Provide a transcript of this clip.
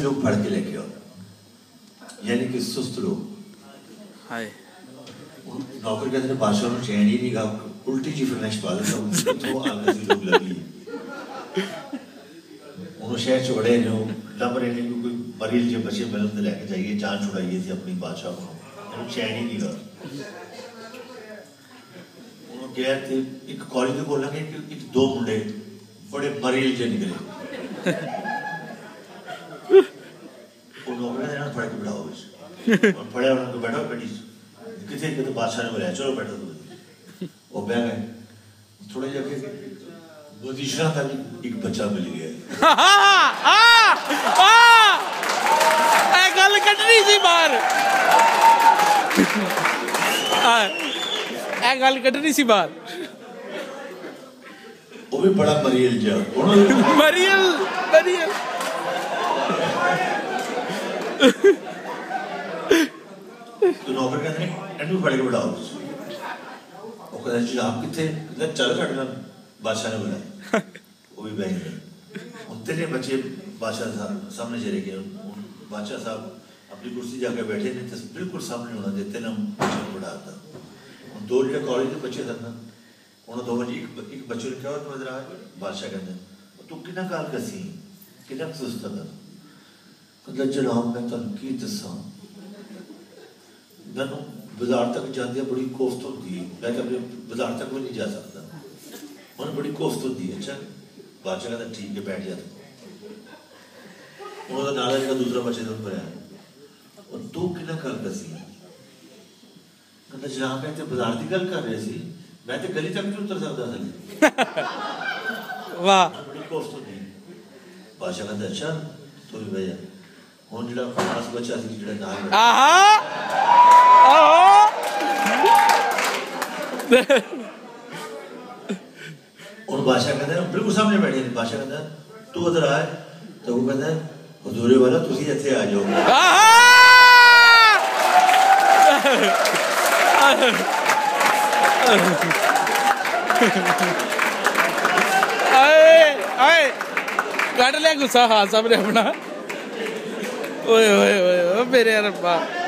लोग पढ़ के लेके आओ, यानी कि सुस्त लोग। हाय नौकर कहते हैं बादशाह को चैन ही नहीं, उल्टी जी फरमाइश पा लेता हूँ तो आगे से लोग लगी उन्होंने शहर च बड़े ने लभ रहे हैं कोई मरीज जो बच्चे मिलन तो लैके जाइए, जान छुड़ाइए थी अपनी बादशाह को, चैन ही नहीं गा। उन्होंने गया थे एक कॉलेज में बोला कि एक दो मुंडे बड़े मरीज जो निकले उन्होंने पढ़ के बिठाओ पढ़े उन्होंने बैठा बेटी कितने तो बादशाह ने बुलाया चलो बैठो तो वो बह गए। थोड़े जाके तीसरा था एक बच्चा मिल गया। गल कटनी सी बाहर, गल कटनी सी बाहर। वो भी बड़ा मरियल जा मरियल मरियल तो नौकर कहते हैं एंड पढ़ के बिठाओ। वो कहते हैं आप कितने चल कटना बादशाह ने बोला वो भी बह गए। तेरे बच्चे बादशाह सामने चले गए, बादशाह साहब अपनी कुर्सी जाकर बैठे नहीं तो बिल्कुल सामने होना देते ना बच्चों को बढ़ाता। दो जो कॉलेज के बच्चे थे ना उन्होंने दो बजे एक बच्चे ने क्या नजर आया, बादशाह कहते तू कितना काल कसी कितना सुस्त था, कहता जनाब मैं तुम की दसा मैनू बाजार तक जाती बड़ी कोफ्त होती है, मैं अपने बाजार तक भी नहीं जा सकता, उन्हें बड़ी कोफ्त होती है। अच्छा बादशाह कहता ठीक है बैठ जा। उन्होंने नाला का दूसरा बच्चे ने पर और तू कितना काल कसी, कहता जनाब मैं तो बाजार की गल कर रहे सी, मैं तो गली तक नहीं उतर सकता था। वाह बड़ी कोफ्त होती है। बादशाह कहता अच्छा तो भी भैया ਹੁਣ ਜਿਹੜਾ ਖਾਸ ਬੱਚਾ ਸੀ ਜਿਹੜਾ ਨਾਲ और बादशाह कहता है बिल्कुल सामने बैठे हैं। बादशाह कहता है तू उधर आए तो वो कहता है हुजूरे वाला तुसी ਇੱਥੇ आ जाओ। आए आए ਕੱਢ ਲਿਆ ਗੁੱਸਾ ਹਾਂ ਸਾਹਮਣੇ अपना। ओए ओए ओए मेरे रब्बा।